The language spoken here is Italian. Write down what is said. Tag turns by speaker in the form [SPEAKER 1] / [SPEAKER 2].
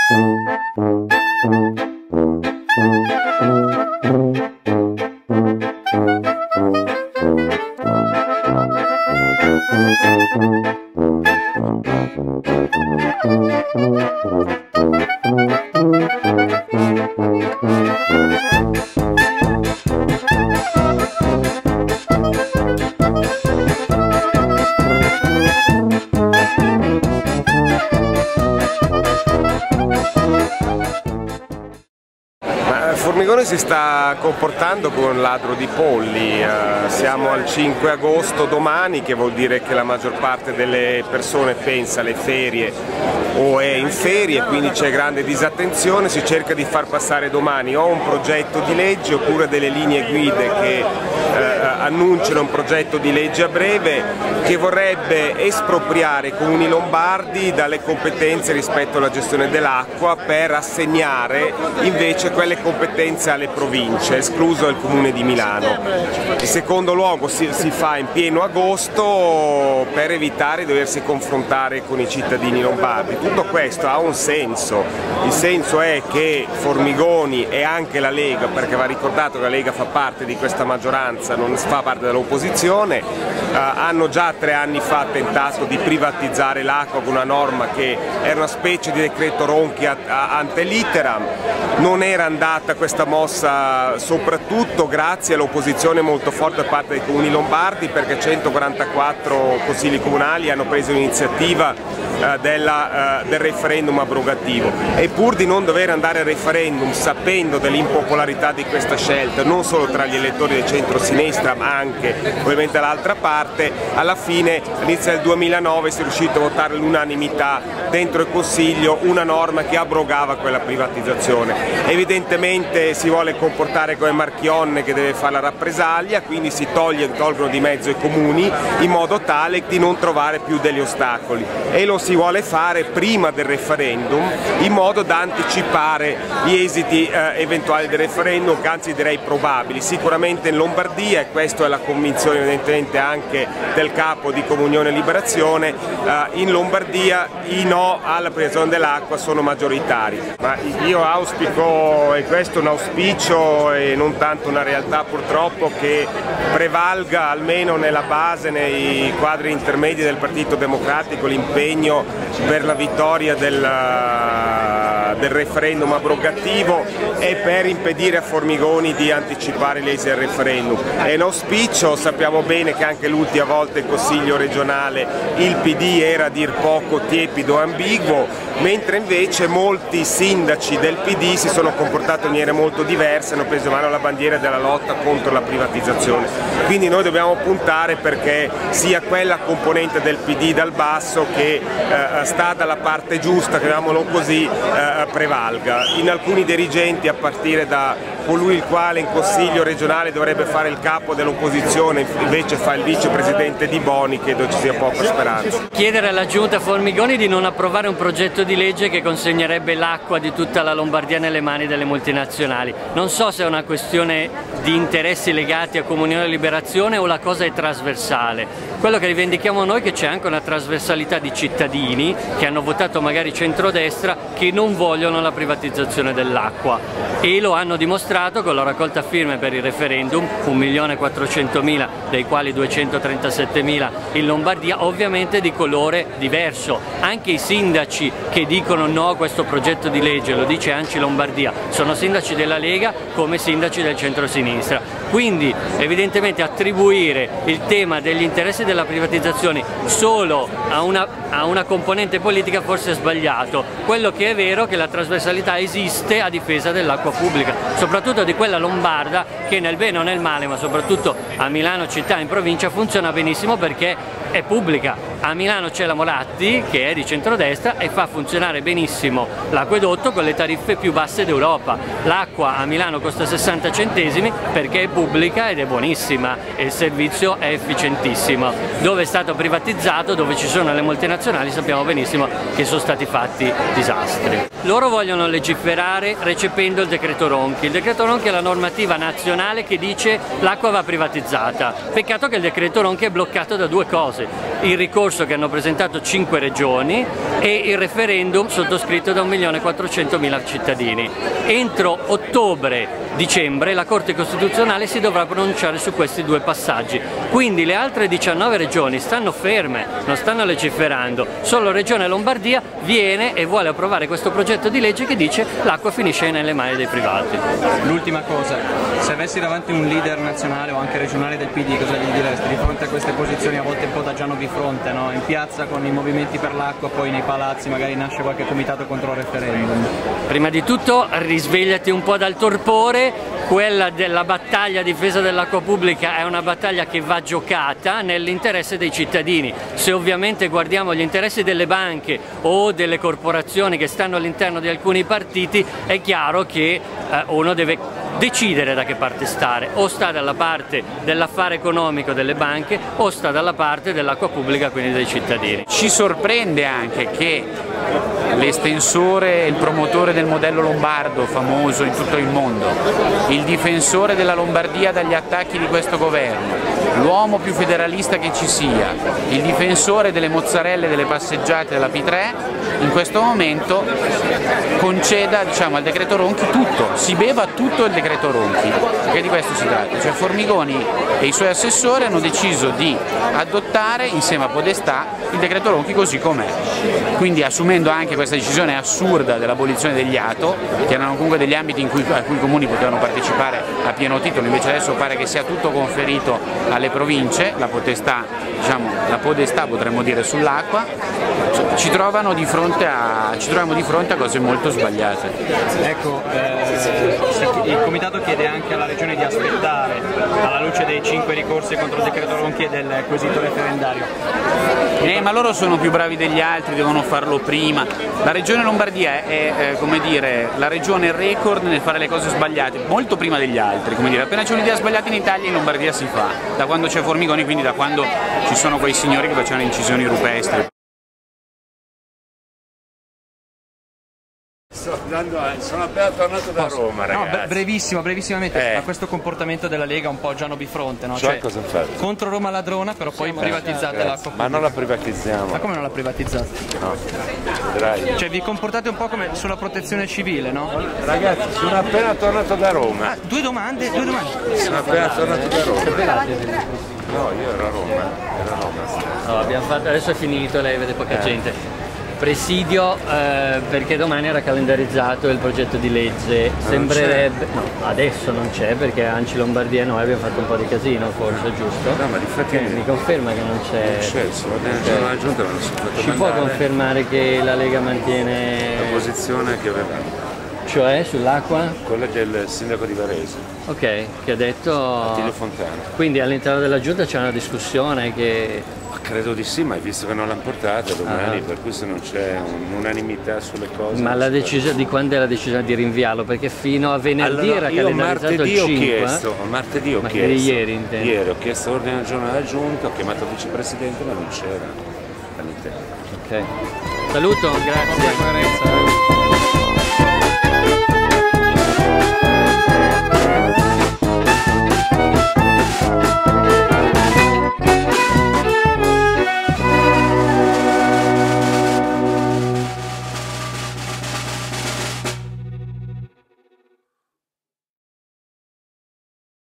[SPEAKER 1] Formigoni si sta comportando come un ladro di polli. Siamo al 5 agosto domani, che vuol dire che la maggior parte delle persone pensa alle ferie o è in ferie, quindi c'è grande disattenzione. Si cerca di far passare domani o un progetto di legge oppure delle linee guide che annunciano un progetto di legge a breve che vorrebbe espropriare i comuni lombardi dalle competenze rispetto alla gestione dell'acqua per assegnare invece quelle competenze alle province, escluso il comune di Milano. In secondo luogo si fa in pieno agosto per evitare di doversi confrontare con i cittadini lombardi. Tutto questo ha un senso, il senso è che Formigoni e anche la Lega, perché va ricordato che la Lega fa parte di questa maggioranza, non fa parte dell'opposizione, hanno già 3 anni fa tentato di privatizzare l'acqua con una norma che era una specie di decreto Ronchi ante litteram. Non era andata questa mossa soprattutto grazie all'opposizione molto forte da parte dei comuni lombardi, perché 144 consigli comunali hanno preso l'iniziativa del referendum abrogativo, e pur di non dover andare al referendum sapendo dell'impopolarità di questa scelta non solo tra gli elettori del centro-sinistra ma anche ovviamente dall'altra parte, alla fine all'inizio del 2009 si è riuscito a votare all'unanimità dentro il Consiglio una norma che abrogava quella privatizzazione. Evidentemente si vuole comportare come Marchionne che deve fare la rappresaglia, quindi si tolgono di mezzo i comuni in modo tale di non trovare più degli ostacoli, e lo si vuole fare prima del referendum in modo da anticipare gli esiti eventuali del referendum, che anzi direi probabili. Sicuramente in Lombardia, e questa è la convinzione evidentemente anche del capo di Comunione e Liberazione, in Lombardia i no alla privatizzazione dell'acqua sono maggioritari. Ma io auspico, e questo è un auspicio e non tanto una realtà purtroppo, che prevalga almeno nella base, nei quadri intermedi del Partito Democratico, l'impegno per la vittoria del referendum abrogativo e per impedire a Formigoni di anticipare gli esiti del referendum. È un auspicio, sappiamo bene che anche l'ultima volta il Consiglio regionale il PD era a dir poco tiepido e ambiguo, mentre invece molti sindaci del PD si sono comportati in maniera molto diversa, hanno preso in mano la bandiera della lotta contro la privatizzazione. Quindi noi dobbiamo puntare perché sia quella componente del PD dal basso che sta dalla parte giusta, chiamiamolo così, prevalga. In alcuni dirigenti, a partire da colui il quale in Consiglio regionale dovrebbe fare il capo dell'opposizione, invece fa il vicepresidente Di Boni, credo ci sia poca speranza.
[SPEAKER 2] Chiedere alla Giunta Formigoni di non approvare un progetto di legge che consegnerebbe l'acqua di tutta la Lombardia nelle mani delle multinazionali. Non so se è una questione di interessi legati a Comunione e Liberazione o la cosa è trasversale. Quello che rivendichiamo noi è che c'è anche una trasversalità di cittadini che hanno votato magari centrodestra che non vogliono la privatizzazione dell'acqua, e lo hanno dimostrato con la raccolta firme per il referendum, 1.400.000 dei quali 237.000 in Lombardia, ovviamente di colore diverso. Anche i sindaci che dicono no a questo progetto di legge, lo dice ANCI Lombardia, sono sindaci della Lega come sindaci del centro-sinistra. Quindi evidentemente attribuire il tema degli interessi della privatizzazione solo a una componente politica forse è sbagliato. Quello che è vero è che la trasversalità esiste a difesa dell'acqua pubblica, soprattutto di quella lombarda che nel bene o nel male, ma soprattutto a Milano città e in provincia, funziona benissimo perché è pubblica. A Milano c'è la Moratti che è di centrodestra e fa funzionare benissimo l'acquedotto con le tariffe più basse d'Europa. L'acqua a Milano costa 60 centesimi perché è pubblica ed è buonissima e il servizio è efficientissimo. Dove è stato privatizzato, dove ci sono le multinazionali, sappiamo benissimo che sono stati fatti disastri. Loro vogliono legiferare recependo il decreto Ronchi. Il decreto Ronchi è la normativa nazionale che dice l'acqua va privatizzata. Peccato che il decreto Ronchi è bloccato da due cose: il ricorso concorso che hanno presentato 5 regioni e il referendum sottoscritto da 1.400.000 cittadini. Entro ottobre-dicembre la Corte Costituzionale si dovrà pronunciare su questi 2 passaggi, quindi le altre 19 regioni stanno ferme, non stanno legiferando, solo Regione Lombardia viene e vuole approvare questo progetto di legge che dice l'acqua finisce nelle mani dei privati.
[SPEAKER 3] L'ultima cosa, se avessi davanti un leader nazionale o anche regionale del PD, cosa gli diresti di fronte a queste posizioni a volte un po' da Giano Bifronte, no? In piazza con i movimenti per l'acqua, poi nei palazzi magari nasce qualche comitato contro il referendum?
[SPEAKER 2] Prima di tutto risvegliati un po' dal torpore, quella della battaglia a difesa dell'acqua pubblica è una battaglia che va giocata nell'interesse dei cittadini. Se ovviamente guardiamo gli interessi delle banche o delle corporazioni che stanno all'interno di alcuni partiti, è chiaro che uno deve decidere da che parte stare, o sta dalla parte dell'affare economico delle banche o sta dalla parte dell'acqua pubblica, quindi dei cittadini.
[SPEAKER 4] Ci sorprende anche che l'estensore, il promotore del modello lombardo famoso in tutto il mondo, il difensore della Lombardia dagli attacchi di questo governo, l'uomo più federalista che ci sia, il difensore delle mozzarelle, delle passeggiate della P3, in questo momento conceda, diciamo, al decreto Ronchi tutto, si beva tutto il decreto Ronchi, perché di questo si tratta. Cioè Formigoni e i suoi assessori hanno deciso di adottare insieme a Podestà il decreto Ronchi così com'è, quindi assumendo anche questa decisione assurda dell'abolizione degli ATO, che erano comunque degli ambiti a cui i comuni potevano partecipare a pieno titolo, invece adesso pare che sia tutto conferito alle province, la potestà, diciamo, la Podestà potremmo dire sull'acqua. Ci troviamo di fronte a cose molto sbagliate.
[SPEAKER 3] Ecco, il Comitato chiede anche alla Regione di aspettare, alla luce dei 5 ricorsi contro il decreto Ronchi e del quesito referendario.
[SPEAKER 4] Ma loro sono più bravi degli altri, devono farlo prima. La Regione Lombardia è come dire, la regione record nel fare le cose sbagliate, molto prima degli altri. Come dire, appena c'è un'idea sbagliata in Italia, in Lombardia si fa, da quando c'è Formigoni, quindi da quando ci sono quei signori che facevano incisioni rupestri.
[SPEAKER 5] Sono appena tornato da Roma, ragazzi.
[SPEAKER 3] No, brevissimamente, ma questo comportamento della Lega è un po' Giano Bifronte, no?
[SPEAKER 5] Cioè cosa ha fatto?
[SPEAKER 3] Contro Roma ladrona, però poi privatizzate l'acqua.
[SPEAKER 5] Ma non la privatizziamo.
[SPEAKER 3] Ma come non la privatizzate?
[SPEAKER 5] No. Vedrai.
[SPEAKER 3] Cioè vi comportate un po' come sulla protezione civile, no?
[SPEAKER 5] Ragazzi, sono appena tornato da Roma.
[SPEAKER 3] Due domande.
[SPEAKER 5] Sono appena tornato da Roma. No, io ero a Roma.
[SPEAKER 2] No, abbiamo fatto, adesso è finito, lei vede poca gente. Presidio perché domani era calendarizzato il progetto di legge, sembrerebbe, no, adesso non c'è perché Anci Lombardia e noi abbiamo fatto un po' di casino, forse, giusto?
[SPEAKER 5] No, ma difatti
[SPEAKER 2] mi conferma che non c'è.
[SPEAKER 5] Non c'è, se va bene il giorno della giunta me lo sono fatto
[SPEAKER 2] Ci può confermare che la Lega mantiene
[SPEAKER 5] la posizione che avevamo?
[SPEAKER 2] Cioè sull'acqua?
[SPEAKER 5] Quella del sindaco di Varese.
[SPEAKER 2] Ok, che ha detto.
[SPEAKER 5] Attilio Fontana.
[SPEAKER 2] Quindi all'interno della giunta c'è una discussione che.
[SPEAKER 5] Credo di sì, ma hai visto che non l'hanno portata domani, per cui se non c'è un'unanimità sulle cose...
[SPEAKER 2] Ma la decisione di quando è la decisione di rinviarlo? Perché fino a venerdì era calendarizzato il 5.
[SPEAKER 5] Martedì ho
[SPEAKER 2] ma
[SPEAKER 5] chiesto.
[SPEAKER 2] Ieri intendo.
[SPEAKER 5] Ieri ho chiesto ordine del giorno della giunta, ho chiamato il vicepresidente ma non c'era all'interno.
[SPEAKER 2] Ok. Saluto, grazie.